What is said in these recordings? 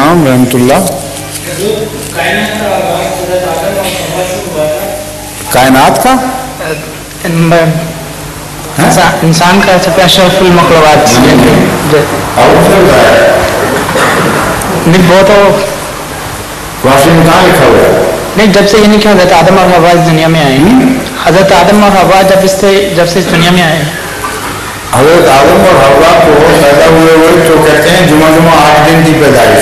السلام ورحمۃ اللہ. کائنات کا انسان کا سب اشرف المخلوقات نہیں بہت لکھا ہوا ہے نہیں. جب سے یعنی کہ حضرت آدم اور حوا اس دنیا میں آئے ہیں, حضرت آدم اور حوا جب سے اس دنیا میں آئے ہیں, حضرت آدم اور حوا کو پیدا ہوئے تو کہتے ہیں جمعہ 8 دن کی پیدائش.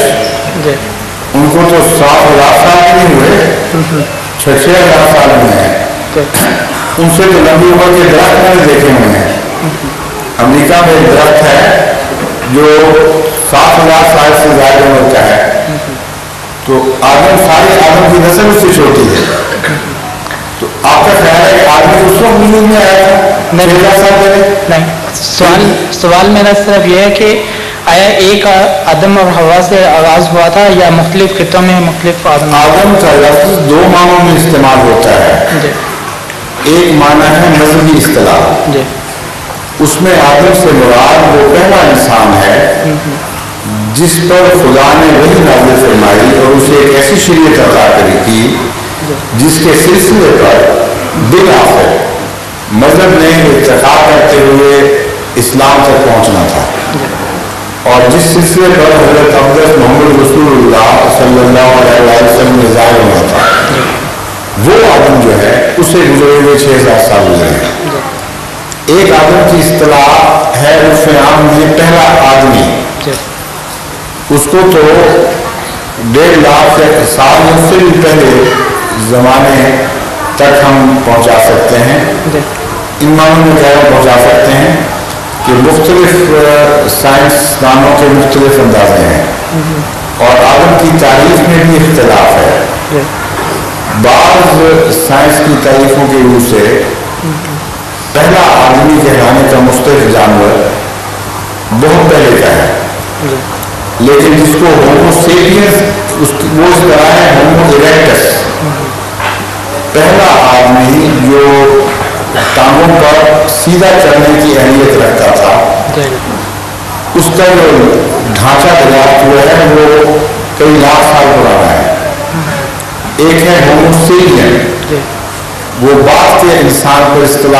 ان کو تو 7,000 سال نہیں ہوئے, 6,000 سال ہوئے ہیں. ان سے تو لمبی عمر کے درخت میں نے دیکھے ہوئے ہیں. امریکہ میں ایک درخت ہے جو 7,000 سال سے زیادہ عمر کا ہے. تو ساری آدم کی نسل اس سے چھوٹی ہے. تو آپ کا خیال ہے کہ آدمی اس وقت وجود میں آیا تھا؟ نہیں. سوال میرا صرف یہ ہے کہ آیا ایک آدم اور حوا سے آغاز ہوا تھا یا مختلف خطوں میں مختلف آدم کا لفظ 2 معنوں میں استعمال ہوتا ہے. ایک معنی ہے مذہبی اصطلاح, اس میں آدم سے مراد وہ پہلا انسان ہے جس پر خدا نے وحی نازل فرمائی اور اسے ایک ایسی شریعت عطا کری تھی جس کے سلسلے پر بالآخر مذہب نے ارتقا کرتے ہوئے اسلام تک پہنچنا تھا, اور جس سلسلے پر حضرت اقدس محمد رسول اللہ صلی اللہ علیہ وسلم نے ظاہر ہونا تھا, وہ آدم جو ہے اسے گزرے ہوئے 6,000 سال گزرے ہیں. ایک آدم کی اصطلاح ہے عرف عام میں پہلا آدمی, اس کو تو 1.5 لاکھ سال یا سے بھی پہلے زمانے تک ہم پہنچا سکتے ہیں. ان معنوں میں کیا پہنچا سکتے ہیں کہ مختلف سائنسدانوں کے مختلف اندازے ہیں, اور آدم کی تاریخ میں بھی اختلاف ہے. بعض سائنس کی تاریخوں کی روح سے پہلا آدمی کہلانے کا مستحق جانور بہت پہلے کا ہے, لیکن جس کو ہومو سیپینس وہ اس طرح ہے ہومو ایریکٹس, پہلا آدمی جو ٹانگوں پر سیدھا چلنے کی اہلیت رکھتا تھا, اس کا جو ڈھانچہ دریافت ہوا ہے وہ کئی لاکھ سال پرانا ہے. ایک ہے ہومو سیپین, وہ بعد کے انسان پر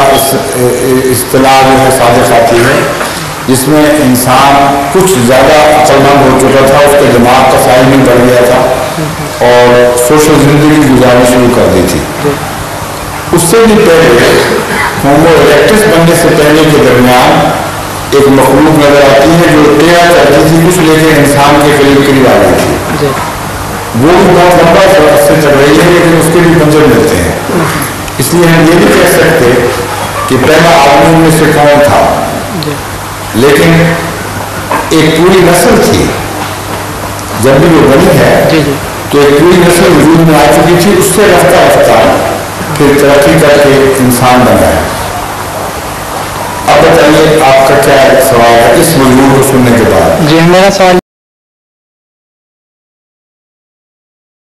اصطلاح جو ہے صادق آتی ہے, جس میں انسان کچھ زیادہ عقلمند ہو چکا تھا, اس کے دماغ کا سائز بھی بڑھ گیا تھا اور سوشل زندگی گزارنی شروع کر دی تھی. اس سے بھی پہلے ہومو ایریکٹس بننے سے پہلے کے درمیان ایک مخلوق نظر آتی ہے جو ٹیڑھا چلتی تھی کچھ, لیکن انسان کے قریب آ گئی تھی. وہ بھی بہت لمبا عرصے چل رہی ہے, لیکن اس کے بھی منظر ملتے ہیں. اس لیے ہم یہ نہیں کہہ سکتے کہ پہلا آدمی میں سے کون تھا, لیکن ایک پوری نسل تھی. جب بھی وہ بنی ہے تو ایک پوری نسل وجود میں آ چکی تھی, اس سے رفتہ رفتہ پھر ترقی کر کے انسان بنا ہے. اب بتائیے آپ کا کیا سوال ہے اس مضمون کو سننے کے بعد؟ میرا سوال